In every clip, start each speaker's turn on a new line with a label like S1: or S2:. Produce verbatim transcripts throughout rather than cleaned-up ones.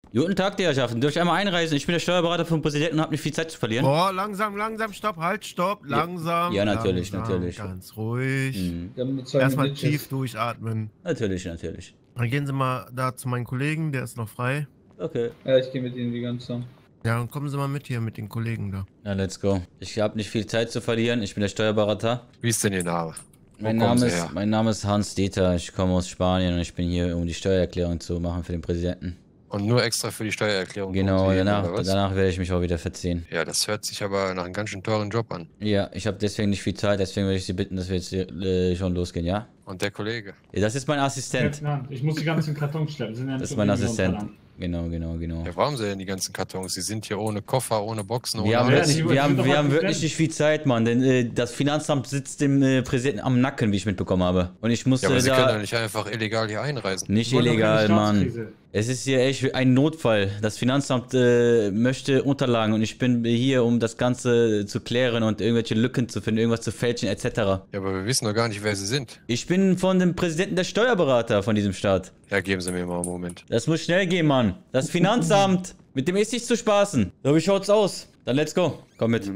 S1: Guten Tag, die Herrschaften. Darf ich einmal einreisen? Ich bin der Steuerberater vom Präsidenten und habe nicht viel Zeit zu verlieren.
S2: Oh, langsam, langsam, stopp, halt, stopp, langsam.
S1: Ja, natürlich,
S2: langsam,
S1: natürlich.
S2: Ganz ruhig.
S1: Mhm.
S2: Erstmal tief durchatmen.
S1: Natürlich, natürlich.
S2: Dann gehen Sie mal da zu meinem Kollegen, der ist noch frei.
S1: Okay.
S3: Ja, ich gehe mit Ihnen die ganze Zeit.
S2: Ja, dann kommen Sie mal mit hier, mit den Kollegen da.
S1: Ja, let's go. Ich habe nicht viel Zeit zu verlieren. Ich bin der Steuerberater.
S4: Wie ist denn Ihr Name?
S1: Mein Name, ist, mein Name ist Hans Dieter. Ich komme aus Spanien und ich bin hier, um die Steuererklärung zu machen für den Präsidenten.
S4: Und nur extra für die Steuererklärung?
S1: Genau, danach, danach werde ich mich auch wieder verziehen.
S4: Ja, das hört sich aber nach einem ganz schön teuren Job an.
S1: Ja, ich habe deswegen nicht viel Zeit, deswegen würde ich Sie bitten, dass wir jetzt äh, schon losgehen, ja?
S4: Und der Kollege?
S1: Ja, das ist mein Assistent.
S5: Ja, ich muss die ganzen Kartons stellen. Das, sind ja
S1: das ist mein Assistent. Genau, genau, genau.
S4: Ja, warum sind denn die ganzen Kartons? Sie sind hier ohne Koffer, ohne Boxen, ohne...
S1: Wir haben,
S5: ja,
S1: wirklich,
S5: die,
S1: wir haben, wir haben wirklich
S5: Präsident.
S1: nicht viel Zeit, Mann, denn äh, das Finanzamt sitzt dem äh, Präsidenten am Nacken, wie ich mitbekommen habe. Und ich muss
S4: ja, aber
S1: äh,
S4: Sie
S1: da...
S4: können doch nicht einfach illegal hier einreisen.
S1: Nicht illegal, Mann. Es ist hier echt ein Notfall. Das Finanzamt äh, möchte Unterlagen und ich bin hier, um das Ganze zu klären und irgendwelche Lücken zu finden, irgendwas zu fälschen, et cetera.
S4: Ja, aber wir wissen doch gar nicht, wer Sie sind.
S1: Ich bin von dem Präsidenten der Steuerberater von diesem Staat.
S4: Ja, geben Sie mir mal einen Moment.
S1: Das muss schnell gehen, Mann. Das Finanzamt. Mit dem ist nicht zu spaßen. So, wie schaut's aus? Dann let's go. Komm mit.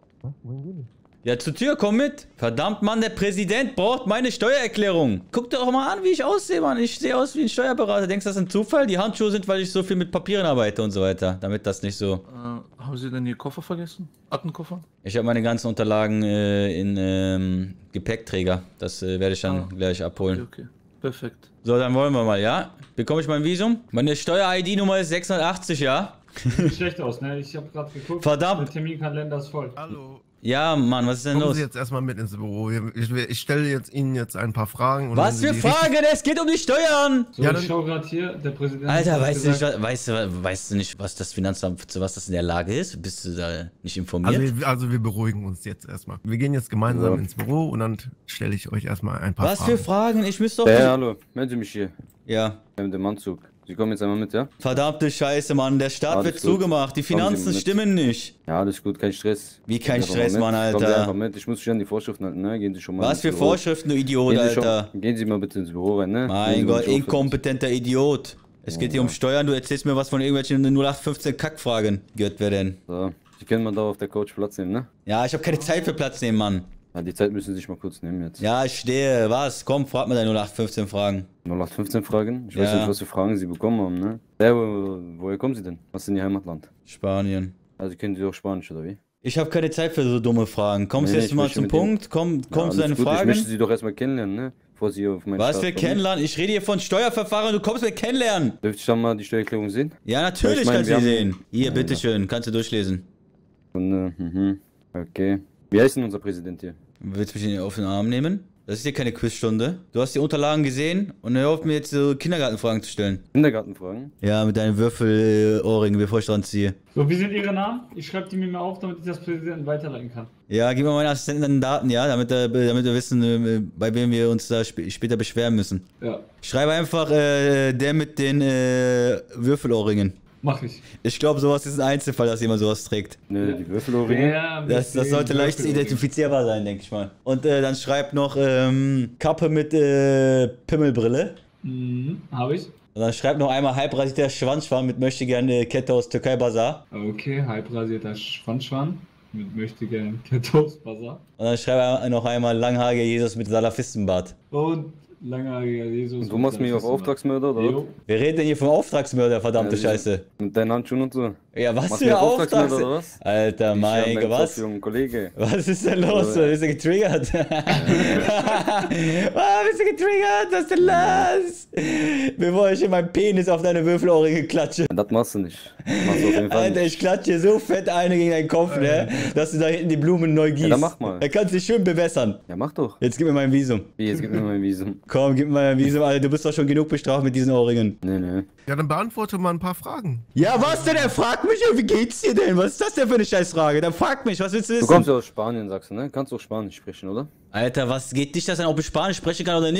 S1: Ja, zur Tür, komm mit. Verdammt, Mann, der Präsident braucht meine Steuererklärung. Guck doch mal an, wie ich aussehe, Mann. Ich sehe aus wie ein Steuerberater. Denkst du, das ist ein Zufall? Die Handschuhe sind, weil ich so viel mit Papieren arbeite und so weiter. Damit das nicht so...
S6: Äh, haben Sie denn Ihr Koffer vergessen? Aktenkoffer?
S1: Ich habe meine ganzen Unterlagen äh, in ähm, Gepäckträger. Das äh, werde ich dann ah. gleich abholen.
S6: Okay, okay. Perfekt.
S1: So, dann wollen wir mal, ja? Bekomme ich mein Visum? Meine Steuer-I D-Nummer ist sechshundertachtzig, ja?
S5: Sieht schlecht aus, ne? Ich habe gerade geguckt.
S1: Verdammt.
S5: Der Terminkalender ist voll.
S2: Hallo.
S1: Ja, Mann, was ist denn
S2: Kommen
S1: los?
S2: Sie jetzt erstmal mit ins Büro. Ich, ich stelle jetzt Ihnen jetzt ein paar Fragen. Und
S1: was für Fragen? Es geht um die Steuern!
S5: So, ja, ich schau gerade hier, der Präsident...
S1: Alter, weißt du, nicht, weißt, du, weißt du nicht, was das Finanzamt, zu was das in der Lage ist? Bist du da nicht informiert?
S2: Also, wir, also wir beruhigen uns jetzt erstmal. Wir gehen jetzt gemeinsam ja. ins Büro und dann stelle ich euch erstmal ein paar
S1: was
S2: Fragen.
S1: Was für Fragen? Ich müsste doch...
S7: Hey, hallo, melden Sie mich hier.
S1: Ja.
S7: Mit dem Anzug. Sie kommen jetzt einmal mit, ja?
S1: Verdammte Scheiße, Mann. Der Staat alles wird gut. zugemacht. Die Finanzen stimmen nicht.
S7: Ja, alles gut. Kein Stress.
S1: Wie kein Stress, Mann, Alter?
S7: Kommen Sie einfach mit. Ich muss schon an die Vorschriften halten, ne? Gehen Sie schon mal
S1: Was für
S7: Büro.
S1: Vorschriften, du Idiot,
S7: gehen
S1: Alter?
S7: Schon, gehen Sie mal bitte ins Büro rein, ne?
S1: Mein Gott, inkompetenter Idiot. Es geht oh, hier um Steuern. Du erzählst mir was von irgendwelchen null acht fünfzehn Kackfragen. Gehört wer denn?
S7: So. Sie können mal da auf der Couch Platz nehmen, ne?
S1: Ja, ich habe keine Zeit für Platz nehmen, Mann.
S7: Ja, die Zeit müssen Sie sich mal kurz nehmen jetzt.
S1: Ja, ich stehe. Was? Komm, frag mal deine null acht fünfzehn Fragen.
S7: null acht fünfzehn Fragen? Ich
S1: ja.
S7: weiß nicht, was für Fragen Sie bekommen haben, ne? Ja, wo, woher kommen Sie denn? Was ist denn Ihr Heimatland?
S1: Spanien.
S7: Also können Sie auch Spanisch, oder wie?
S1: Ich habe keine Zeit für so dumme Fragen. Kommst nee, jetzt mal zum Punkt? Komm, komm ja, zu deinen
S7: gut.
S1: Fragen.
S7: Ich möchte Sie doch erstmal kennenlernen, ne? Bevor Sie auf meinen
S1: Was für kennenlernen? Ich rede hier von Steuerverfahren, du kommst mir kennenlernen.
S7: Dürfte ich dann mal die Steuererklärung sehen?
S1: Ja, natürlich ich mein, kannst du sie sehen. Hier, ja, bitteschön, kannst du durchlesen.
S7: Und, äh, mhm. Okay. Wie heißt denn unser Präsident hier?
S1: Willst du mich auf den Arm nehmen? Das ist hier keine Quizstunde. Du hast die Unterlagen gesehen und hör auf mir jetzt so Kindergartenfragen zu stellen.
S7: Kindergartenfragen?
S1: Ja, mit deinen Würfelohrringen, bevor ich dran ziehe.
S5: So, wie sind Ihre Namen? Ich schreibe die mir mal auf, damit ich das Präsidenten weiterleiten kann.
S1: Ja, gib mal meinen Assistenten dann Daten, ja, damit, er, damit wir wissen, bei wem wir uns da sp später beschweren müssen.
S5: Ja.
S1: Schreibe einfach äh, der mit den äh, Würfelohrringen.
S5: Mach ich.
S1: Ich glaube, sowas ist ein Einzelfall, dass jemand sowas trägt.
S7: Ne, die Würfelohrringe?
S5: Ja,
S1: das, das sollte leicht identifizierbar sein, denke ich mal. Und äh, dann schreibt noch ähm, Kappe mit äh, Pimmelbrille.
S5: Mhm, habe ich.
S1: Und dann schreibt noch einmal halbrasierter Schwanzschwan mit möchte gerne Kette aus Türkei Bazar.
S5: Okay, halbrasierter Schwanzschwan mit möchte gerne Kette aus Bazar.
S1: Und dann schreibt er noch einmal langhaariger Jesus mit Salafistenbart.
S5: Und langhaariger Jesus.
S7: Und du machst mich auf Auftragsmörder, oder? Jo.
S1: Wir reden denn hier vom Auftragsmörder, verdammte ja, Scheiße.
S7: Mit deinen Handschuhen und so.
S1: Ja, was für Auftragsmörder, oder
S7: was?
S1: Alter, mein Gott, was?
S7: Kopf, Kollege.
S1: Was ist denn los? Ja. Bist du getriggert? Ja. Oh, bist du getriggert? Was ist denn los? Bevor ich in meinen Penis auf deine Würfelohrringe klatsche.
S7: Ja, das machst du nicht. Machst du auf jeden Fall
S1: Alter,
S7: nicht.
S1: ich klatsche so fett eine gegen deinen Kopf, äh. ne? Dass du da hinten die Blumen neu gießt.
S7: Ja, dann mach mal.
S1: Da kannst du dich schön bewässern.
S7: Ja, mach doch.
S1: Jetzt gib mir mein Visum.
S7: Wie, jetzt gib mir mein Visum.
S1: Komm, gib mir mein Visum, Alter. Du bist doch schon genug bestraft mit diesen Ohrringen.
S7: Nee, nee.
S2: Ja, dann beantworte mal ein paar Fragen.
S1: Ja, was denn? Er fragt mich, wie geht's dir denn? Was ist das denn für eine Scheißfrage? Dann frag mich, was willst du wissen?
S7: Du kommst ja aus Spanien, sagst du, ne? Kannst du auch Spanisch sprechen, oder?
S1: Alter, was geht dich das an, ob ich Spanisch sprechen kann oder nicht?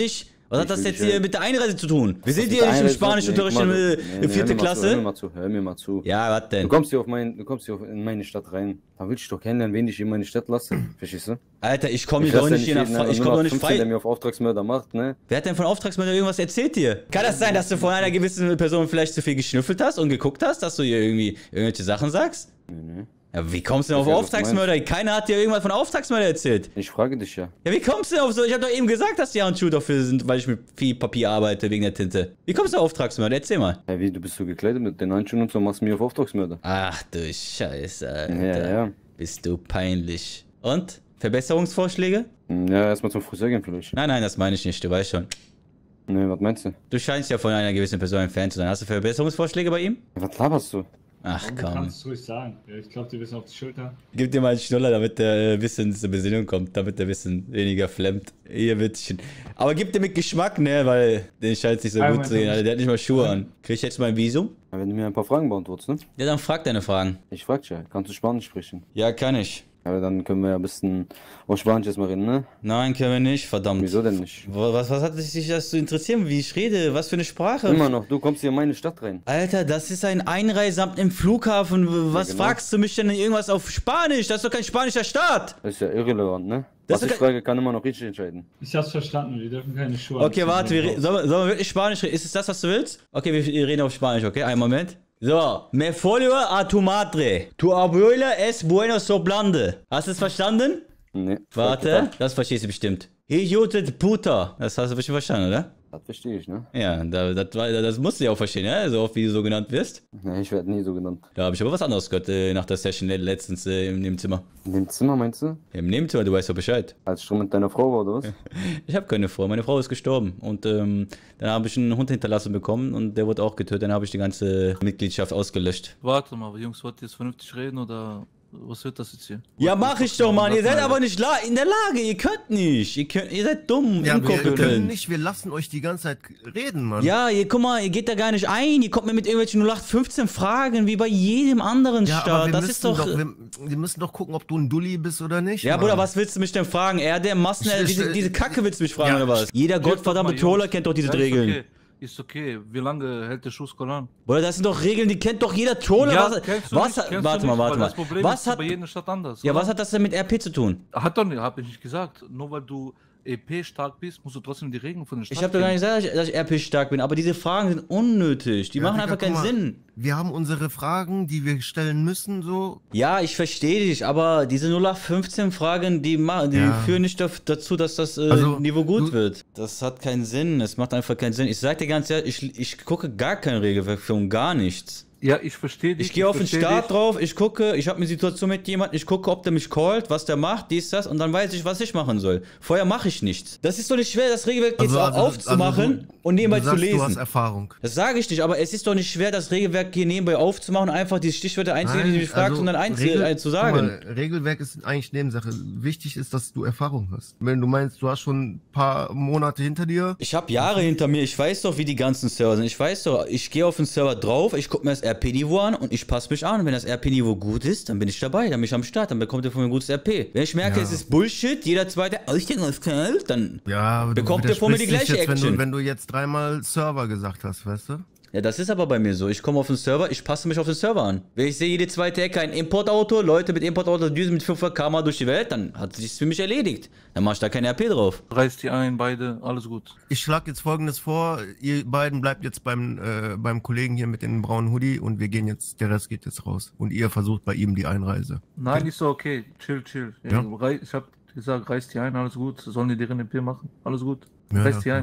S1: Was hat
S7: Ich
S1: das
S7: will
S1: jetzt
S7: dich,
S1: hier
S7: äh,
S1: mit der Einreise zu tun? Wir sind
S7: mit
S1: hier
S7: der
S1: nicht im
S7: Einreise-
S1: Spanischunterricht
S7: nee,
S1: in,
S7: guck mal,
S1: äh,
S7: nee,
S1: in
S7: nee,
S1: vierter
S7: hör mir mal zu, Hör mir
S1: Klasse.
S7: mal zu, hör mir mal zu.
S1: Ja, was
S7: Du
S1: denn?
S7: kommst hier auf mein, du kommst hier auf, in meine Stadt rein. Da willst du doch kennenlernen, wen ich in meine Stadt lasse. Verstehst du?
S1: Alter, ich komme
S7: Ich
S1: doch
S7: lasse ja
S1: nicht hier nach
S7: jeden
S1: Fre Ich
S7: nur
S1: komme doch
S7: nach
S1: nicht
S7: fünfzehn, der
S1: frei.
S7: mir auf Auftragsmörder macht, ne?
S1: Wer hat denn von Auftragsmörder irgendwas erzählt dir? Kann das sein, dass du von einer gewissen Person vielleicht zu viel geschnüffelt hast und geguckt hast, dass du hier irgendwie irgendwelche Sachen sagst?
S7: Nee, nee.
S1: Ja, wie kommst du denn auf
S7: Ich weiß, was du
S1: Auftragsmörder? Keiner hat dir irgendwas von Auftragsmörder erzählt.
S7: Ich frage dich ja.
S1: Ja, wie kommst du denn auf so? Ich habe doch eben gesagt, dass die Handschuhe dafür sind, weil ich mit viel Papier arbeite wegen der Tinte. Wie kommst du auf Auftragsmörder? Erzähl mal.
S7: Ja, wie, du bist so gekleidet mit den Handschuhen und so, machst mir auf Auftragsmörder.
S1: Ach du Scheiße, Alter.
S7: Ja, ja.
S1: Bist du peinlich. Und? Verbesserungsvorschläge?
S7: Ja, erstmal zum Friseur gehen vielleicht.
S1: Nein, nein, das meine ich nicht, du weißt schon.
S7: Ne, was meinst du?
S1: Du scheinst ja von einer gewissen Person ein Fan zu sein. Hast du Verbesserungsvorschläge bei ihm?
S7: Was laberst du?
S1: Ach
S5: Du
S1: komm.
S5: kannst es ruhig sagen. Ja, ich glaube, die wissen auf die Schulter.
S1: Gib dir mal einen Schnuller, damit der äh, ein bisschen zur Besinnung kommt, damit der ein bisschen weniger flemmt. Ihr Witzchen. Aber gib dir mit Geschmack, ne, weil den scheint sich so
S5: Einmal
S1: gut zu sehen. Alter, der hat nicht mal Schuhe an. Krieg ich jetzt mal ein Visum?
S7: Ja, wenn du mir ein paar Fragen beantwortest, ne?
S1: Ja, dann frag deine Fragen.
S7: Ich frag dich ja, kannst du Spanisch sprechen?
S1: Ja, kann ich.
S7: Aber dann können wir ja ein bisschen auf Spanisch erstmal reden, ne?
S1: Nein, können wir nicht, verdammt.
S7: Wieso denn nicht?
S1: Wa- Was, was hat sich das zu interessieren, wie ich rede? Was für eine Sprache?
S7: Immer noch, du kommst hier in meine Stadt rein.
S1: Alter, das ist ein Einreiseamt im Flughafen. Was
S7: Ja, genau.
S1: fragst du mich denn irgendwas auf Spanisch? Das ist doch kein spanischer Staat.
S7: Das ist ja irrelevant, ne?
S1: Das
S7: Was
S1: ist
S7: ich
S1: kein-
S7: frage, kann immer noch richtig entscheiden.
S5: Ich hab's verstanden, wir dürfen keine Schuhe
S1: Okay,
S5: anziehen.
S1: warte, wir re- sollen, wir- sollen wir wirklich Spanisch reden? Ist es das, was du willst? Okay, wir reden auf Spanisch, okay? Einen Moment. So, me folio a tu madre. Tu abuela es bueno soplande. Hast du es verstanden?
S7: Ne.
S1: Warte, das verstehst du bestimmt. Hijote de puta. Das hast du bestimmt verstanden, oder?
S7: Das verstehe ich, ne?
S1: Ja, da- das, war- das musst du ja auch verstehen, ne? So oft wie du so genannt wirst.
S7: Ja, ich werde nie so genannt.
S1: Da habe ich aber was anderes gehört äh, nach der Session letztens äh, im Nebenzimmer.
S7: In dem Zimmer meinst du?
S1: Im Nebenzimmer, du weißt doch Bescheid.
S7: Als ich schon mit deiner Frau war, oder was?
S1: Ich habe keine Frau, meine Frau ist gestorben und ähm, dann habe ich einen Hund hinterlassen bekommen und der wurde auch getötet, dann habe ich die ganze Mitgliedschaft ausgelöscht.
S6: Warte mal, Jungs, wollt ihr jetzt vernünftig reden oder was wird das jetzt hier?
S1: Ja,
S6: Wollt ihr
S1: mach ich
S6: trotzdem
S1: doch, Mann, ihr
S6: lassen,
S1: seid
S6: Alter?
S1: aber nicht la in der Lage, ihr könnt nicht, ihr, könnt, ihr seid dumm,
S2: Ja, wir können
S1: inkompetent.
S2: nicht, wir lassen euch die ganze Zeit reden, Mann.
S1: Ja, ihr, guck mal, ihr geht da gar nicht ein, ihr kommt mir mit irgendwelchen null acht fünfzehn Fragen, wie bei jedem anderen
S2: Ja, aber
S1: Staat,
S2: wir
S1: das
S2: müssen
S1: ist doch...
S2: wir, wir müssen doch gucken, ob du ein Dulli bist oder nicht.
S1: Ja,
S2: Mann.
S1: Bruder, was willst du mich denn fragen? Er, der Massen,
S2: Ich-
S1: diese,
S2: ich-
S1: diese Kacke willst du mich fragen,
S2: Ja,
S1: oder was? Jeder
S6: Hilf doch
S1: gottverdammte
S6: mal,
S1: Troller
S6: Jungs.
S1: kennt doch diese
S6: Ja, ist
S1: Regeln.
S6: Okay. Ist okay. Wie lange hält der Schuhskoll an?
S1: Bruder, das sind doch Regeln, die kennt doch jeder Troller. was
S6: kennst du
S1: was
S6: nicht,
S1: hat,
S6: kennst
S1: warte
S6: du
S1: mal,
S6: nicht,
S1: warte
S6: weil
S1: mal.
S6: Das Problem
S1: Was
S6: ist
S1: hat,
S6: bei jeder Stadt anders.
S1: ja,
S6: oder?
S1: was hat das denn mit R P zu tun?
S6: Hat doch nicht, hab ich nicht gesagt. Nur weil du E P stark bist, musst du trotzdem die Regeln von der Stadt
S1: Ich habe doch gar nicht gesagt, dass ich, dass ich R P stark bin, aber diese Fragen sind unnötig. Die
S2: Ja,
S1: machen
S2: Digga,
S1: einfach
S2: guck
S1: keinen
S2: mal,
S1: Sinn.
S2: Wir haben unsere Fragen, die wir stellen müssen, so.
S1: Ja, ich verstehe dich, aber diese null acht fünfzehn Fragen, die, ma- die
S2: Ja.
S1: führen nicht daf- dazu, dass das äh,
S2: Also,
S1: Niveau gut
S2: du-
S1: wird. Das hat keinen Sinn, es macht einfach keinen Sinn. Ich sag dir ganz ehrlich, ich, ich gucke gar kein Regelwerk für und gar nichts.
S6: Ja, ich verstehe dich.
S1: Ich gehe auf den
S6: versteh
S1: Start
S6: dich.
S1: drauf, ich gucke, ich habe eine Situation mit jemandem, ich gucke, ob der mich callt, was der macht, dies, das, und dann weiß ich, was ich machen soll. Vorher mache ich nichts. Das ist doch nicht schwer, das Regelwerk jetzt auch aufzumachen
S2: also du-
S1: und nebenbei
S2: du
S1: zu
S2: sagst,
S1: lesen.
S2: Du hast Erfahrung.
S1: Das sage ich nicht, aber es ist doch nicht schwer, das Regelwerk hier nebenbei aufzumachen und einfach die Stichwörter einzugeben, die du mich fragst,
S2: also
S1: und dann einzu
S2: Regel-
S1: ein, zu
S2: guck
S1: sagen.
S2: mal, Regelwerk ist eigentlich Nebensache. Wichtig ist, dass du Erfahrung hast. Wenn du meinst, du hast schon ein paar Monate hinter dir.
S1: Ich habe Jahre hinter mir, ich weiß doch, wie die ganzen Server sind. Ich weiß doch, ich gehe auf den Server drauf, ich gucke mir das R P-Niveau an und ich passe mich an. Und wenn das R P-Niveau gut ist, dann bin ich dabei, dann bin ich am Start, dann bekommt ihr von mir ein gutes R P. Wenn ich merke,
S2: Ja.
S1: es ist Bullshit, jeder zweite, oh, ich denke, das kalt, dann...
S2: Ja, aber
S1: Bekommt
S2: du
S1: ihr von mir die
S2: widersprichst
S1: gleiche
S2: dich jetzt, wenn
S1: Action?
S2: du, wenn du jetzt dreimal Server gesagt hast, weißt du?
S1: Ja, das ist aber bei mir so. Ich komme auf den Server, ich passe mich auf den Server an. Wenn ich sehe, jede zweite Ecke ein Importauto, Leute mit Importauto düsen mit fünfhundert Kilometer pro Stunde durch die Welt, dann hat sich für mich erledigt. Dann mach ich da kein R P drauf.
S6: Reißt die ein, beide, alles gut.
S2: Ich schlage jetzt Folgendes vor. Ihr beiden bleibt jetzt beim, äh, beim Kollegen hier mit dem braunen Hoodie und wir gehen jetzt, der Rest geht jetzt raus. Und ihr versucht bei ihm die Einreise.
S6: Nein, ist so okay. Chill, chill. Ja.
S2: Ja.
S6: rei- Ich hab gesagt, reißt die ein, alles gut. Sollen die deren E P machen? Alles gut.
S2: Ja,
S6: Reißt die
S2: okay.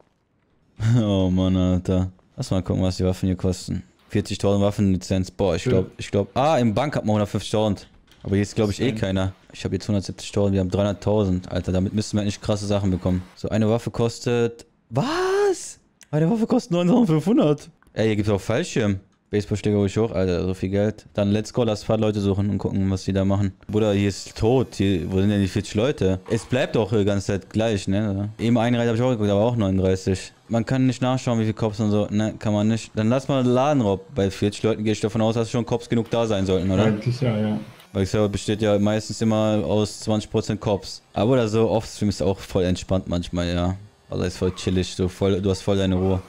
S6: ein.
S1: Oh Mann, Alter. Lass mal gucken, was die Waffen hier kosten. vierzigtausend Waffenlizenz. Boah, ich glaube, ich glaube. Ah, im Bank hat man hundertfünfzigtausend. Aber hier ist, glaube ich, eh keiner. Ich habe jetzt hundertsiebzigtausend, wir haben dreihunderttausend. Alter, damit müssten wir eigentlich krasse Sachen bekommen. So, eine Waffe kostet... Was? Eine Waffe kostet neuntausendfünfhundert. Ey, hier gibt es auch Fallschirm. Baseballschläger hol ich hoch, Alter, so viel Geld. Dann let's go, lass ein paar Leute suchen und gucken, was die da machen. Bruder, hier ist tot. Hier, wo sind denn die vierzig Leute? Es bleibt auch die ganze Zeit gleich, ne? Eben Einreise habe ich auch geguckt, aber auch neununddreißig. Man kann nicht nachschauen, wie viele Cops und so. Ne, kann man nicht. Dann lass mal Ladenraub. Bei vierzig Leuten gehe ich davon aus, dass schon Cops genug da sein sollten, oder?
S5: Eigentlich ja, ja.
S1: Weil Server besteht ja meistens immer aus zwanzig Prozent Cops. Aber oder so, Offstream ist auch voll entspannt manchmal, ja. Also ist voll chillig, so voll, du hast voll deine Ruhe.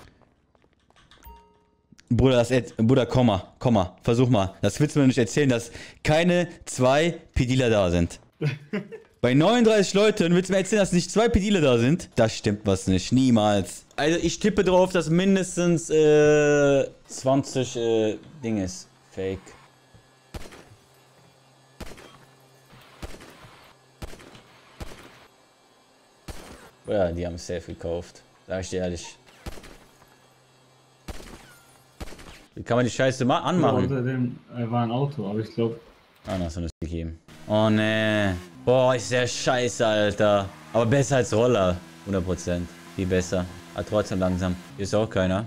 S1: Bruder, das jetzt, Bruder, komm mal, komm mal, versuch mal. Das willst du mir nicht erzählen, dass keine zwei Pediler da sind. Bei neununddreißig Leuten willst du mir erzählen, dass nicht zwei Pedile da sind? Das stimmt was nicht. Niemals. Also ich tippe drauf, dass mindestens äh, zwanzig äh, Dinges. Fake. Ja, die haben es safe gekauft. Sag ich dir ehrlich. Wie kann man die Scheiße mal anmachen?
S5: Unter dem äh, war ein Auto, aber ich glaube.
S1: Ah, noch so eine gegeben. Oh ne. Boah, ist der scheiße, Alter. Aber besser als Roller. hundert Prozent. Viel besser. Aber trotzdem langsam. Hier ist auch keiner.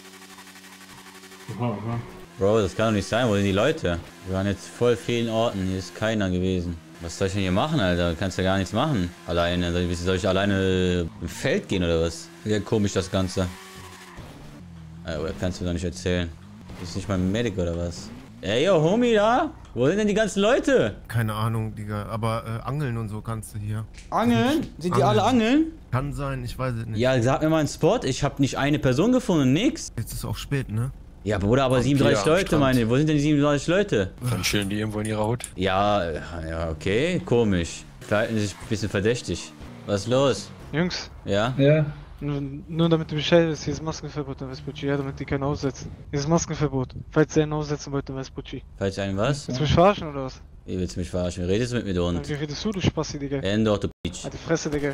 S5: Oha, oha.
S1: Bro, das kann doch nicht sein. Wo sind die Leute? Wir waren jetzt voll vielen Orten. Hier ist keiner gewesen. Was soll ich denn hier machen, Alter? Du kannst ja gar nichts machen. Alleine. Soll ich alleine im Feld gehen oder was? Ja, komisch das Ganze. Aber kannst du mir doch nicht erzählen. Ist nicht mal ein Medic oder was? Ey, yo, Homie, da? Wo sind denn die ganzen Leute?
S2: Keine Ahnung, Digga. Aber äh, angeln und so kannst du hier.
S1: Angeln? Sind die alle angeln?
S2: Kann sein, ich weiß es nicht.
S1: Ja, sag mir mal einen Spot. Ich habe nicht eine Person gefunden, nix.
S2: Jetzt ist auch spät, ne?
S1: Ja, Bruder, aber siebenunddreißig
S4: hier am
S1: Leute,
S4: Strand.
S1: meine. Wo sind denn die siebenunddreißig Leute?
S4: Dann chillen die irgendwo in ihrer Hut.
S1: Ja, ja, okay, komisch. Verhalten sich ein bisschen verdächtig. Was ist los?
S3: Jungs,
S1: Ja?
S5: Ja.
S3: nur, nur damit du Bescheid weißt, hier ist Maskenverbot in Vespucci, ja, damit die keinen aussetzen. Hier ist Maskenverbot. Falls ihr einen aussetzen wollt in Vespucci.
S1: Falls einen was?
S3: Willst du mich verarschen oder was?
S1: Ihr willst mich verarschen. Redest du mit mir, du Hund?
S3: Wie redest du, du Spassi, Digga?
S1: Endor, du Bitch.
S3: Halt die Fresse, Digga.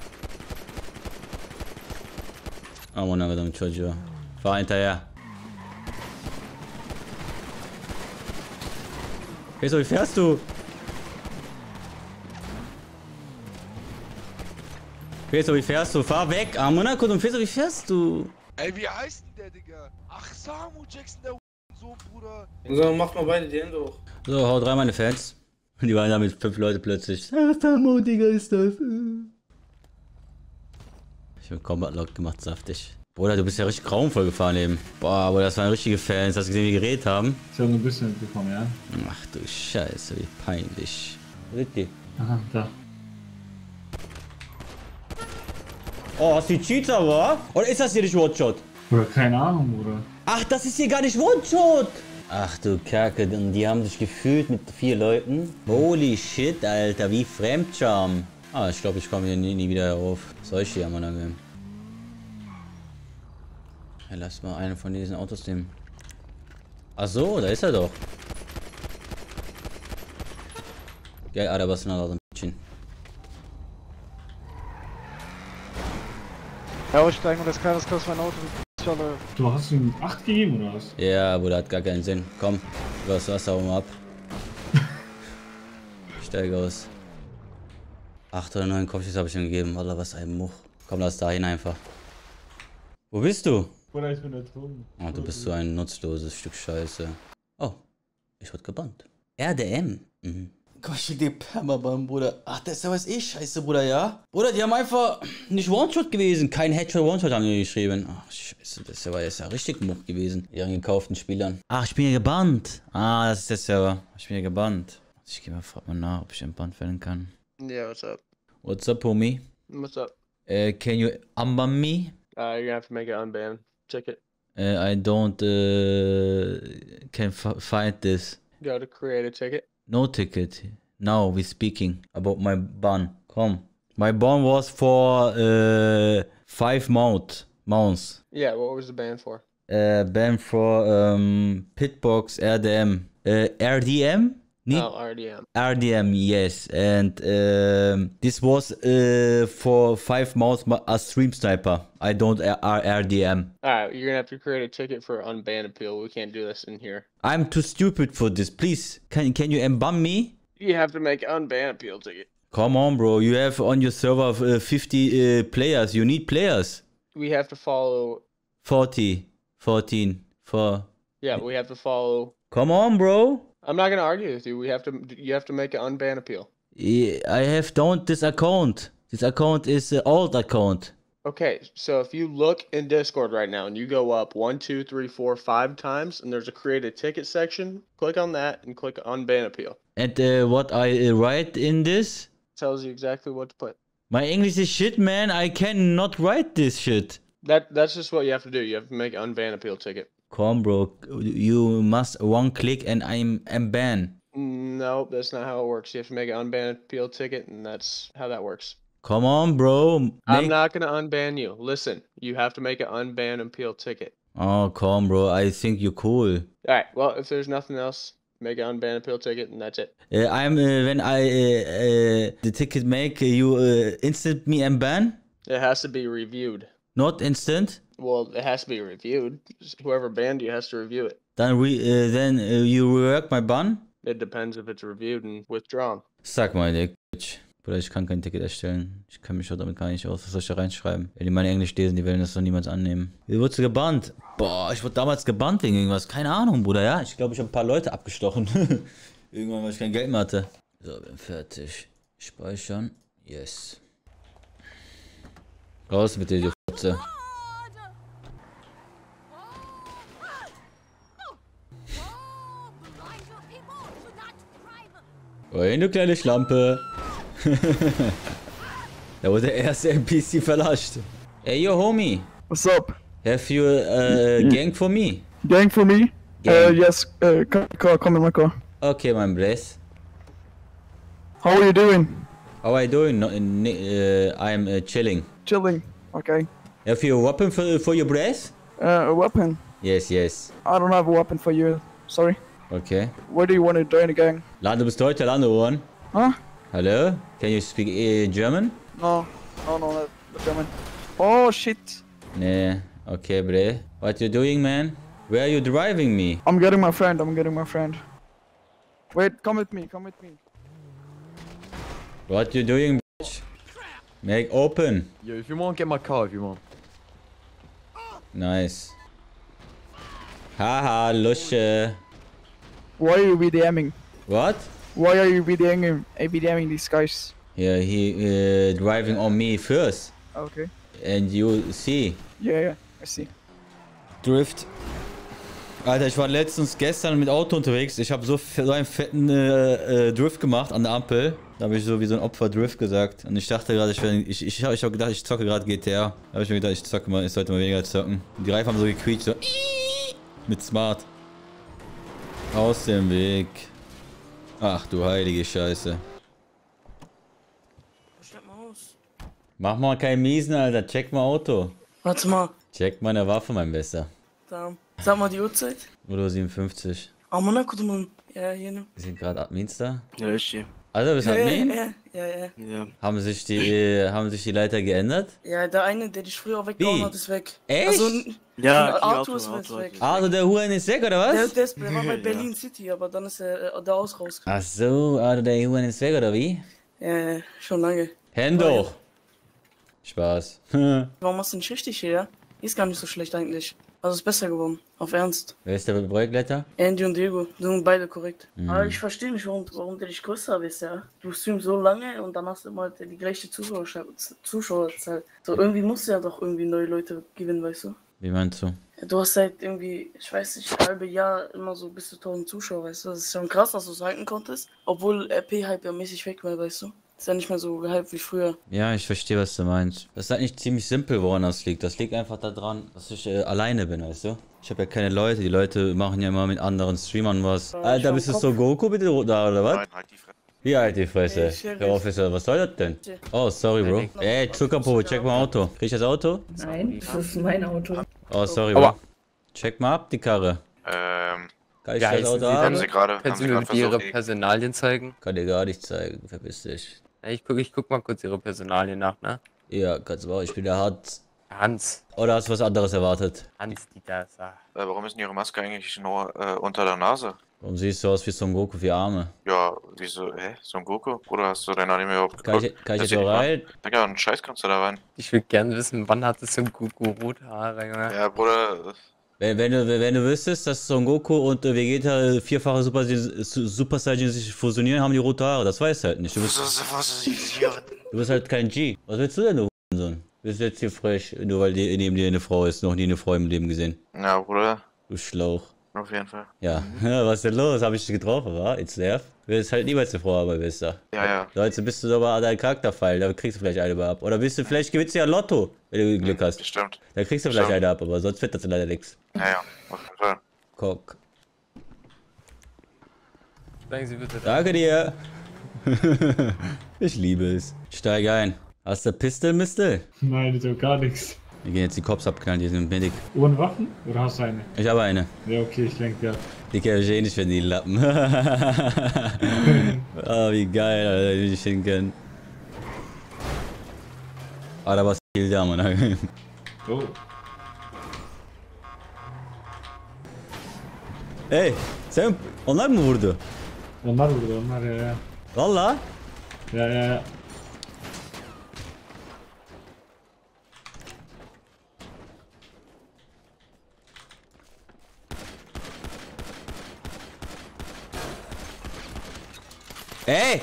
S1: Ah, Mann, aber damit Jojo. Fahr hinterher. Wieso, wie fährst du? Wieso, wie fährst du? Fahr weg! Ah, Monaco, und Wieso, wie fährst du?
S8: Ey, wie heißt denn der, Digga? Ach, Samu Jackson, der so, Bruder.
S9: So, macht mal beide die Hände hoch.
S1: So, haut rein, meine Fans. Die waren da mit fünf Leute plötzlich. Ah, Samo, Digga, ist das. Ich hab Combat Lock gemacht, saftig. Bruder, du bist ja richtig grauenvoll gefahren eben. Boah, aber das waren richtige Fans. Hast du gesehen, wie die geredet haben?
S5: Ich habe nur ein bisschen mitbekommen, ja.
S1: Ach du Scheiße, wie peinlich. Wo sind die?
S5: Aha, da.
S1: Oh, hast du die Cheats aber? Oder ist das hier nicht One-Shot?
S5: Oder keine Ahnung, Bruder.
S1: Ach, das ist hier gar nicht One-Shot! Ach du Kacke, und die haben sich gefühlt mit vier Leuten. Holy shit, Alter, wie Fremdscham. Ah, ich glaube, ich komme hier nie, nie wieder auf. Soll ich hier einmal angehen? Ja, lass mal einen von diesen Autos nehmen. Ach so, da ist er doch. Geil, Alter, was ist denn da so ein bisschen?
S3: Ja, aussteigen und das kann, das kostet mein Auto. Alter.
S5: Du hast ihm acht gegeben, oder was?
S1: Ja, Bruder, hat gar keinen Sinn. Komm, lass das Wasser oben ab. Steig aus. Acht oder neun Kopfschüsse habe ich ihm gegeben. Wallah, was ein Much. Komm, lass da hin einfach. Wo bist du?
S5: Bruder, ich bin ertrunken.
S1: Oh, du bist so ein nutzloses Stück Scheiße. Oh, ich wurde gebannt. R D M. Mhm. Gott, ich die Permaban, Bruder. Ach, das ist ja was eh scheiße, Bruder, ja? Bruder, die haben einfach nicht One-Shot gewesen. Kein Headshot, One-Shot haben die geschrieben. Ach, scheiße, das war jetzt ja richtig Much gewesen. Ihren gekauften Spielern. Ach, ich bin hier gebannt. Ah, das ist der Server. Ich bin hier gebannt. Ich geh mal, frag mal nach, ob ich entbannt werden kann.
S9: Yeah, what's up?
S1: What's up, homie?
S9: What's up?
S1: Uh, can you unban me?
S9: Uh, you're gonna have to make an unban ticket.
S1: Uh, I don't uh, can f find this.
S9: Go to create a ticket.
S1: No ticket. Now we speaking about my ban. Come. My ban was for uh, five mount mounts.
S9: Yeah, what was the ban for?
S1: Uh, ban for um, Pitbox R D M. Uh, R D M? Need
S9: Oh, R D M.
S1: R D M, yes. And um, this was uh, for five mounts a stream sniper. I don't R D M.
S9: Alright, you're gonna have to create a ticket for unban appeal. We can't do this in here.
S1: I'm too stupid for this. Please, can can you unban me?
S9: You have to make an unban appeal ticket.
S1: Come on, bro. You have on your server uh, fifty uh, players. You need players.
S9: We have to follow.
S1: forty, fourteen, four.
S9: Yeah, we have to follow.
S1: Come on, bro.
S9: I'm not gonna argue with you. We have to. You have to make an unban appeal.
S1: Yeah, I have done this account. This account is an old account.
S9: Okay, so if you look in Discord right now and you go up one, two, three, four, five times, and there's a create a ticket section, click on that and click unban appeal.
S1: And uh, what I uh, write in this?
S9: Tells you exactly what to put.
S1: My English is shit, man. I cannot write this shit.
S9: That that's just what you have to do. You have to make an unban appeal ticket.
S1: Come, bro. You must one click and I'm unban.
S9: No, that's not how it works. You have to make an unban appeal ticket, and that's how that works.
S1: Come on, bro. Make...
S9: I'm not gonna unban you. Listen, you have to make an unban appeal ticket.
S1: Oh, come, bro. I think you're cool.
S9: All right. Well, if there's nothing else, make an unban appeal ticket, and that's it.
S1: Uh, I'm uh, when I uh, uh, the ticket make uh, you uh, instant me unban.
S9: It has to be reviewed.
S1: Not instant.
S9: Well, it has to be reviewed. Whoever banned you has to review it.
S1: Then we uh, then uh, you rework my ban.
S9: It depends if it's reviewed and withdrawn.
S1: Sag mal, der Bitch. Bruder, ich kann kein Ticket erstellen. Ich kann mich schon damit gar nicht aus. Was soll ich da reinschreiben? Wenn die meine Englisch lesen, die werden das doch niemals annehmen. Wie wurdest du gebannt? Boah, ich wurde damals gebannt wegen irgendwas. Keine Ahnung, Bruder, ja? Ich glaube, ich habe ein paar Leute abgestochen. Irgendwann, weil ich kein Geld mehr hatte. So, bin fertig. Speichern. Yes. Raus mit dir, die Fotze. Oi, du kleine Schlampe. Da wurde der erste N P C verlascht. Hey, yo, homie.
S10: What's up?
S1: Have you a uh, gang for me?
S10: Gang for me?
S1: Gang.
S10: Uh, yes, uh, come, come in my car.
S1: Okay, my bless.
S10: How are you doing?
S1: How are you doing? No, uh, I'm uh, chilling.
S10: Chilling, okay.
S1: Have you a weapon for, for your breath?
S10: Uh, a weapon?
S1: Yes, yes.
S10: I don't have a weapon for you, sorry.
S1: Okay.
S10: Where do you want to join the gang?
S1: Lando, bist Deutscher, Lando, one.
S10: Huh?
S1: Hello? Can you speak uh, German?
S10: No, no, no, not German. Oh, shit.
S1: Nah, okay, bre. What you doing, man? Where are you driving me?
S10: I'm getting my friend, I'm getting my friend. Wait, come with me, come with me.
S1: What you doing, bitch? Make open.
S11: Yo, if you want, get my car if you want.
S1: Nice. Haha, Lusche.
S10: Why are you BDMing?
S1: What?
S10: Why are you BDMing, uh, BDMing these guys?
S1: Yeah, he uh, driving on me first.
S10: Okay.
S1: And you see.
S10: Yeah, yeah, I see.
S1: Drift. Alter, ich war letztens gestern mit Auto unterwegs. Ich habe so, so einen fetten äh, äh, Drift gemacht an der Ampel. Da habe ich so wie so ein Opfer Drift gesagt. Und ich dachte gerade, ich, ich, ich, ich habe gedacht, ich zocke gerade G T A. Da habe ich mir gedacht, ich zocke mal, ich sollte mal weniger zocken. Und die Reifen haben so gequietscht, so mit Smart. Aus dem Weg. Ach du heilige Scheiße.
S12: Steig mal aus.
S1: Mach mal keinen Miesen, Alter. Check mal Auto.
S12: Warte mal.
S1: Check meine Waffe, mein Bester.
S12: Da. Sag mal die Uhrzeit.
S1: Uhr siebenundfünfzig.
S12: Ah, Monaco, du Mann. Ja, hier ne.
S1: Wir sind gerade Admins da.
S11: Ja, ich hier.
S1: Also, bist du
S12: Ja,
S1: Admin?
S12: ja, ja, ja,
S11: Ja.
S1: Haben sich die, äh, haben sich die Leiter geändert?
S12: ja. Der eine, der dich früher weggehauen
S1: Wie?
S12: hat, ist weg.
S1: Echt?
S12: Also,
S11: Ja,
S12: Arthur,
S11: Arthur,
S12: ist
S11: Arthur,
S12: weg.
S11: Arthur.
S1: Also der Huren ist weg, oder
S12: Der,
S1: was?
S12: der, ist, der war bei Berlin City, aber dann ist er äh, da aus rausgekommen.
S1: Ach so, also der Huren ist weg, oder wie?
S12: Ja, ja, schon lange.
S1: Hände hoch. Spaß.
S12: Warum machst du nicht richtig hier, ja? Ist gar nicht so schlecht eigentlich. Also ist besser geworden. Auf Ernst.
S1: Wer ist der Projektleiter?
S12: Andy und Diego, die sind beide korrekt.
S1: Mhm.
S12: Aber ich verstehe nicht, warum, warum du dich größer bist, ja. Du streamst so lange und dann hast du immer die gleiche Zuschauerzahl. Zuschauerzahl. So, irgendwie musst du ja doch irgendwie neue Leute gewinnen, weißt du?
S1: Wie meinst du?
S12: Ja, du hast seit irgendwie, ich weiß nicht, ein halbes Jahr immer so bis zu tausend Zuschauer, weißt du? Das ist schon krass, dass du es halten konntest. Obwohl R P-Hype ja mäßig weg war, weißt du? Ist ja nicht mehr so gehypt wie früher.
S1: Ja, ich verstehe, was du meinst. Das ist eigentlich ziemlich simpel, woran das liegt. Das liegt einfach daran, dass ich äh, alleine bin, weißt du? Ich habe ja keine Leute. Die Leute machen ja immer mit anderen Streamern was.
S12: Ja,
S1: Alter, bist du so Goku bitte da, oder was?
S13: Nein, halt die Fresse.
S1: Wie halt die Fresse?
S12: Ey, Sheriff.
S1: Herr Officer, was soll das denn? Oh, sorry, Bro. Ey, Zuckerpo, check mal Auto. Krieg ich das Auto?
S12: Nein, das ist mein Auto.
S1: Oh, sorry, Bro. Check mal ab, die Karre.
S13: Ähm,
S1: Kann ich
S11: Ja,
S1: das
S11: heißen
S1: Auto
S11: Sie
S1: haben?
S13: haben Sie gerade, haben
S11: Kannst
S13: Sie
S11: du mir
S13: gerade
S11: bitte Ihre
S13: versucht, die-
S11: Personalien zeigen?
S1: Kann dir gar nicht zeigen, verpiss dich.
S11: Ja, ich guck, ich guck mal kurz Ihre Personalien nach, ne?
S1: Ja, kannst du auch, ich bin der Hans.
S11: Hans.
S1: Oder hast du was anderes erwartet?
S11: Hans, die da ist. ah.
S13: Äh, warum ist denn Ihre Maske eigentlich nur äh, unter der Nase?
S1: Warum siehst du aus wie Son Goku für Arme?
S13: Ja, wieso, hä? Son Goku? Oder hast du dein Anime überhaupt
S1: Kann
S13: geguckt?
S1: ich, kann ich
S13: Das
S1: jetzt
S13: sieht
S1: auch
S13: man.
S1: rein?
S13: Digga, einen Scheiß kannst du da rein.
S11: Ich will gerne wissen, wann hattest du Goku rote Haare, Junge?
S13: Ja, Bruder,
S1: Wenn, wenn, du, wenn du wüsstest, dass Son Goku und äh, Vegeta äh, vierfache Super, Su- Super Saiyan sich fusionieren, haben die rote Haare. Das weißt du halt nicht. Du bist, du bist halt kein G. Was willst du denn, du Sohn? Du bist jetzt hier frech, nur weil die, neben dir eine Frau ist. Noch nie eine Frau im Leben gesehen.
S13: ja, Bruder.
S1: Du Schlauch.
S13: Auf jeden Fall.
S1: Ja, was ist denn los? Hab ich dich getroffen, wa? Jetzt nerv. Du bist halt niemals eine Frau, aber bist du.
S13: Ja, ja.
S1: So, jetzt bist du aber dein Charakterfall, da kriegst du vielleicht eine mal ab. Oder bist du, vielleicht gewinnst du ja Lotto, wenn du Glück hast.
S13: Bestimmt.
S1: Da kriegst du vielleicht
S13: Bestimmt.
S1: eine ab, aber sonst wird das leider nichts.
S13: Ja, ja, auf jeden Fall.
S1: Guck.
S11: Steigen Sie bitte.
S1: Danke dir. Ich liebe es. Steig ein. Hast du Pistol, Mistel?
S5: Nein, ich hab gar nichts.
S1: Wir gehen jetzt die Cops abknallen, die sind medic.
S5: Ohne Waffen? Oder hast du eine?
S1: Ich habe eine.
S5: Ja, okay, ich lenk dir ab.
S1: Die kann ich eh nicht für die Lappen. Oh, wie geil, Alter, die nicht hinkennen. Ah, da war viel da, Mann.
S5: Oh.
S1: Hey, sen onlar mı vurdu?
S5: Onlar vurdu, onlar ya ya.
S1: Valla?
S5: Ya ya ya.
S1: Ey!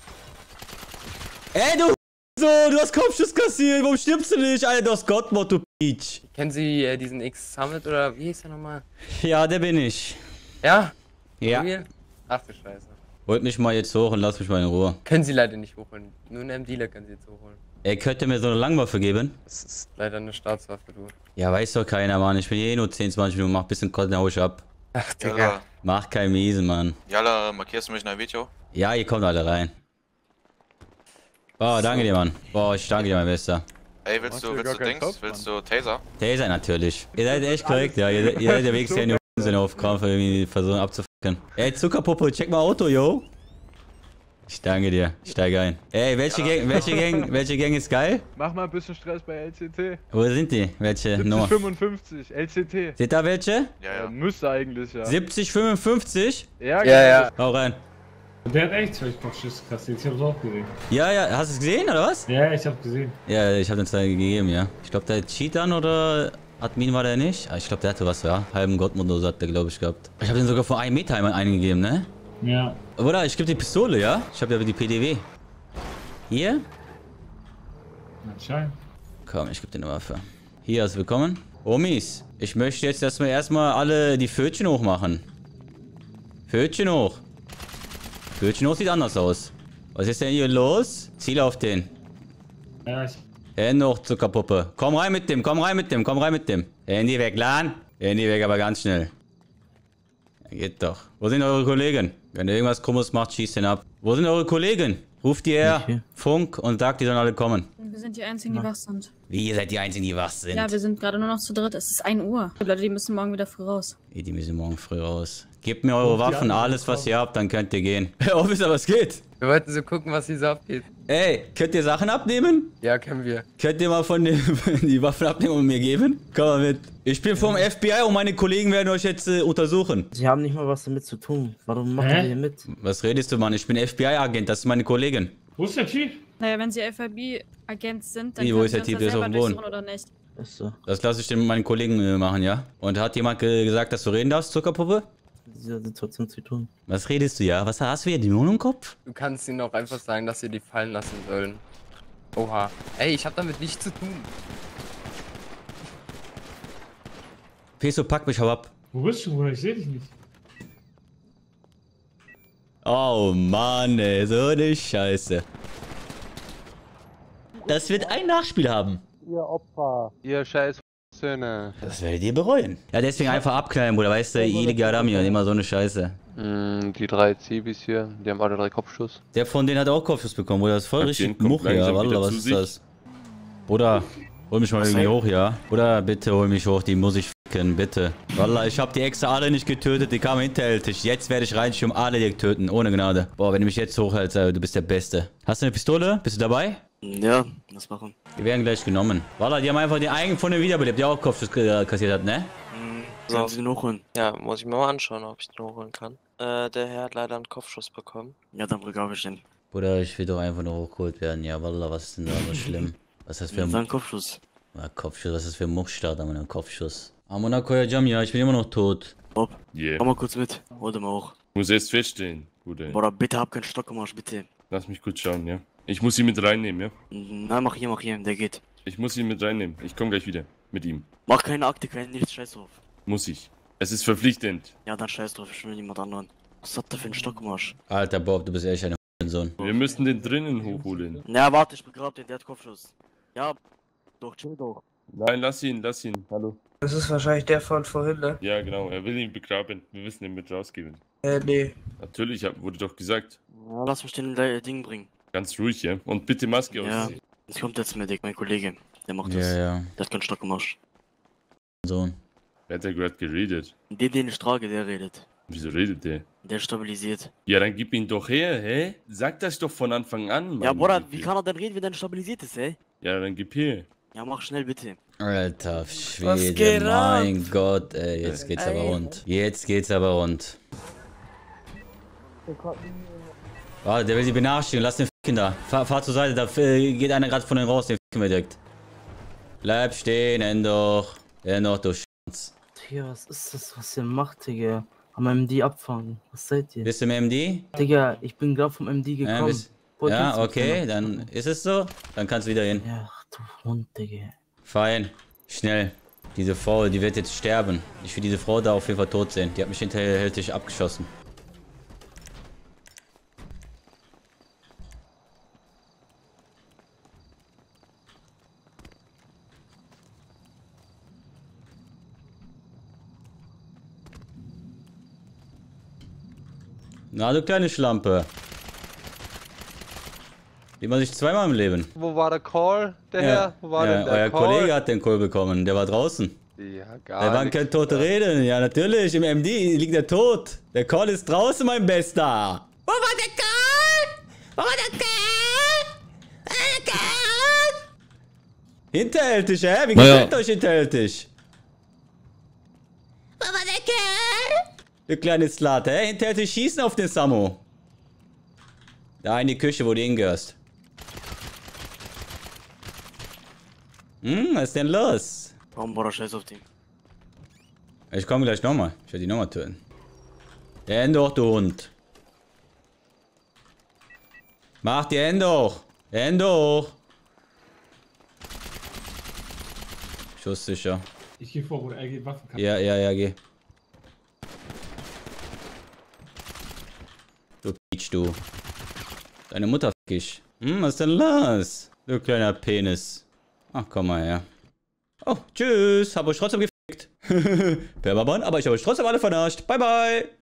S1: Ey, du so, du hast Kopfschuss kassiert, warum stirbst du nicht? Alter, du hast Gottmod, du Peach.
S11: Kennen Sie äh, diesen X-Summit oder wie hieß der nochmal?
S1: Ja, der bin ich.
S11: Ja?
S1: Ja.
S11: Real? Ach du Scheiße.
S1: Holt mich mal jetzt hoch und lass mich mal in Ruhe.
S11: Können Sie leider nicht hochholen. Nur einen Dealer können Sie jetzt hochholen.
S1: Ey, könnt ihr mir so eine Langwaffe geben?
S11: Das ist leider eine Staatswaffe, du.
S1: Ja, weiß doch keiner, Mann. Ich bin hier eh nur zehn, zwanzig Minuten, mach ein bisschen Kotten, hau ich ab.
S11: Ach, Digga.
S13: Jalla,
S1: Mach kein Miesen, Mann.
S13: Jalla, markierst du mich in ein Video?
S1: Ja, ihr kommt alle rein. Oh, danke dir, Mann. Boah, ich danke dir, mein Bester.
S13: Ey, willst du, willst du Dings? Willst du Taser?
S1: Taser natürlich. Ihr seid echt korrekt, ja. Ihr, ihr seid der Weg, der in die Sinn aufkrampfen, irgendwie versuchen abzufacken. Ey, Zuckerpuppe, check mal Auto, yo. Ich danke dir. Ich steige ein. Ey, welche Gang, welche Gang, welche Gang ist geil?
S3: Mach mal ein bisschen Stress bei L C T.
S1: Wo sind die? Welche Nummer?
S3: siebzig fünfundfünfzig, L C T.
S1: Seht da welche?
S13: Ja,
S3: Ja,
S13: ja.
S3: müsste eigentlich, ja.
S1: siebzig fünfundfünfzig?
S3: Ja,
S11: Ja, ja.
S1: Hau rein.
S5: Der hat echt zwei Kopfschüsse kassiert, ich hab's auch gesehen.
S1: Ja, ja, hast du es gesehen, oder was?
S5: Ja, ich hab gesehen.
S1: Ja, ich habe den zwei gegeben, ja. Ich glaube, der Cheat dann oder Admin war der nicht? Ah, ich glaube, der hatte was, ja. Halben Gottmodus hat der, glaube ich, gehabt. Ich habe den sogar vor einem Meter einmal eingegeben, ne?
S5: Ja.
S1: Oder ich gebe die Pistole, ja? Ich habe ja die P D W. Hier?
S5: Anscheinend.
S1: Komm, ich gebe dir eine Waffe. Hier hast du bekommen. Omis, ich möchte jetzt, dass wir erstmal alle die Pfötchen hochmachen. Pfötchen hoch. Pfötchen hoch sieht anders aus. Was ist denn hier los? Ziel auf den.
S5: Ja, ich.
S1: Hände hoch, Zuckerpuppe. Komm rein mit dem, komm rein mit dem, komm rein mit dem. Handy weg, Lan. Handy weg, aber ganz schnell. Ja, geht doch. Wo sind eure Kollegen? Wenn ihr irgendwas Krummes macht, schießt den ab. Wo sind eure Kollegen? Ruft die her, Funk und sagt, die sollen alle kommen.
S14: Wir sind die Einzigen, die wach sind.
S1: Wie, ihr seid die Einzigen, die wach sind?
S14: Ja, wir sind gerade nur noch zu dritt. Es ist ein Uhr. Die Leute, die müssen morgen wieder früh raus.
S1: Ey, die müssen morgen früh raus. Gebt mir eure Waffen, alles was ihr habt, dann könnt ihr gehen. Officer, was geht?
S11: Wir wollten so gucken, was hier so abgeht.
S1: Ey, könnt ihr Sachen abnehmen?
S11: Ja, können wir.
S1: Könnt ihr mal von den die Waffen abnehmen und mir geben? Komm mal mit. Ich bin vom F B I und meine Kollegen werden euch jetzt äh, untersuchen.
S15: Sie haben nicht mal was damit zu tun. Warum machen
S5: Hä?
S15: wir hier mit?
S1: Was redest du, Mann? Ich bin F B I-Agent, das ist meine Kollegin.
S5: Wo ist der Typ?
S14: Naja, wenn sie F I B-Agent sind, dann
S1: Wie, wo
S14: können
S1: ist
S14: sie
S1: der
S14: uns
S1: Typ?
S14: das
S1: Der ist
S14: selber
S1: auf dem Boden.
S14: durchsuchen oder nicht.
S15: Ist so.
S1: Das lasse ich den meinen Kollegen äh, machen, ja? Und hat jemand ge gesagt, dass du reden darfst, Zuckerpuppe?
S15: Diese Situation zu tun.
S1: Was redest du, ja? Was hast du hier, Dämonen im Kopf?
S11: Du kannst ihnen auch einfach sagen, dass sie die fallen lassen sollen. Oha. Ey, ich hab damit nichts zu tun.
S1: Peso, pack mich, hau ab.
S5: Wo bist du, Bruder? Ich seh dich nicht.
S1: Oh Mann, ey, so eine Scheiße. Das wird ein Nachspiel haben.
S3: Ihr Opfer. Ihr scheiß Söhne.
S1: Das werdet ihr bereuen. Ja, deswegen einfach abknallen, Bruder. Weißt du, illegal haben wir immer so eine Scheiße.
S3: Mm, die drei Zibis hier, die haben alle drei Kopfschuss.
S1: Der von denen hat auch Kopfschuss bekommen, Bruder. Das ist voll
S16: Okay,
S1: richtig
S16: kommt
S1: Muche, ja.
S16: langsam
S1: Wallah,
S16: wieder
S1: was
S16: zu
S1: ist
S16: sich.
S1: das? Bruder, hol mich mal irgendwie hoch, ja? Oder bitte hol mich hoch, die muss ich ficken, bitte. Wallah, ich hab die extra alle nicht getötet, die kamen hinterhältig. Jetzt werde ich reinschieben, alle die töten, ohne Gnade. Boah, wenn du mich jetzt hochhältst, du bist der Beste. Hast du eine Pistole? Bist du dabei?
S15: Ja, was machen?
S1: Die werden gleich genommen. Wallah, die haben einfach den eigenen von dem wiederbelebt, der auch Kopfschuss äh, kassiert hat, ne?
S15: Sollen Sie den hochholen?
S17: Ja, muss ich mir mal anschauen, ob ich den hochholen kann. Äh, der Herr hat leider einen Kopfschuss bekommen.
S15: Ja, dann begab ich den.
S1: Bruder, ich will doch einfach nur hochgeholt werden. Ja, Wallah, was ist denn da so schlimm? Was ist das für
S15: Das war ein
S1: ein
S15: Kopfschuss.
S1: ja, Kopfschuss? Was ist das für ein Muckstart an meinem Kopfschuss? Amona Koya Jamia, ich bin immer noch tot.
S15: Bob,
S16: Yeah.
S15: komm mal kurz mit. Hol den mal hoch.
S16: Muss erst feststehen, Bruder.
S15: Bruder, bitte hab keinen Stock im Arsch, bitte.
S16: Lass mich kurz schauen, ja? Ich muss ihn mit reinnehmen, ja?
S15: Nein, mach hier, mach hier, der geht.
S16: Ich muss ihn mit reinnehmen. Ich komme gleich wieder. Mit ihm.
S15: Mach keine Akte, kein nichts, scheiß drauf.
S16: Muss ich. Es ist verpflichtend.
S15: Ja, dann scheiß drauf, ich will niemand anderen. Was hat der für ein Stockmarsch?
S1: Alter Bob, du bist echt ein Sohn.
S16: Wir müssen den drinnen hochholen.
S15: Na, warte, ich begrab den, der hat Kopfschuss. Ja, doch, chill doch.
S16: Nein, lass ihn, lass ihn. Hallo.
S10: Das ist wahrscheinlich der von vorhin, ne?
S16: Ja, genau, er will ihn begraben. Wir müssen ihn mit rausgeben.
S10: Äh, nee.
S16: Natürlich, hab- wurde doch gesagt.
S15: Ja, lass mich den äh, Ding bringen.
S16: Ganz ruhig, ja? Und bitte Maske
S15: Ja,
S16: aus.
S15: jetzt kommt jetzt Medic, mein Kollege. Der macht
S1: Ja,
S15: das.
S1: ja.
S15: Der hat keinen Stockmarsch.
S1: Sohn.
S16: Wer hat da gerade geredet?
S15: Den, den ich trage, der redet.
S16: Wieso redet der?
S15: Der stabilisiert.
S16: Ja, dann gib ihn doch her, hä? Sag das doch von Anfang an, Mann.
S15: Ja, Bruder, wie kann er denn reden, wenn der stabilisiert ist, ey?
S16: Ja, dann gib her.
S15: Ja, mach schnell bitte.
S1: Alter
S10: Was
S1: Schwede,
S10: geht
S1: mein Gott, ey, jetzt geht's aber
S10: Ey.
S1: rund. Jetzt geht's aber rund. Warte, der will sie benachrichtigen, lass den Ficken da. Fahr, fahr zur Seite, da äh, geht einer gerade von den raus, den Ficken wir direkt. Bleib stehen, Endor. Endor, du Schwanz.
S18: Digga, was ist das, was ihr macht, Digga? Am M D abfangen. Was seid ihr?
S1: Bist du im M D?
S18: Digga, ich bin gerade vom M D
S1: Ja,
S18: gekommen.
S1: bist,
S18: Wollt
S1: ja
S18: ihr's mit
S1: okay,
S18: mir
S1: dann
S18: machen?
S1: ist es so. Dann kannst du wieder hin.
S18: Ja, ach du Hund, Digga.
S1: Fein. Schnell. Diese Frau, die wird jetzt sterben. Ich will diese Frau da auf jeden Fall tot sehen. Die hat mich hinterhältig abgeschossen. Na, du kleine Schlampe. Wie man sich zweimal im Leben.
S3: Wo war der Call, der
S1: Ja,
S3: Herr? Wo war
S1: ja,
S3: denn der
S1: euer
S3: Call?
S1: Kollege hat den Call bekommen, der war draußen.
S3: Ja,
S1: Da
S3: gar
S1: waren
S3: nichts.
S1: keine tote Reden. Ja, natürlich, im M D liegt er tot. Der Call ist draußen, mein Bester. Wo war der Call? Wo war der Call? Der Call? Hinterhältig, hä? Wie
S16: Naja.
S1: gefällt euch hinterhältig? Wo war der Call? Du kleine Slut, hä? Hinterhältig schießen auf den Samo. Da in die Küche, wo du hingehörst. Hm, was ist denn los?
S15: Warum, Bruder, scheiß auf den?
S1: Ich komme gleich nochmal. Ich werde die nochmal töten. Die Hände hoch, du Hund. Mach die Hände hoch. Die Hände hoch. Schusssicher.
S5: Ich gehe vor, wo er geht Waffen kann.
S1: Ja, ja, ja, geh. Du Peach, du. Deine Mutter fick ich. Hm, was ist denn los? Du kleiner Penis. Ach, komm mal her. Oh, tschüss. Hab euch trotzdem gefickt. Permabon, aber ich hab euch trotzdem alle verarscht. Bye, bye.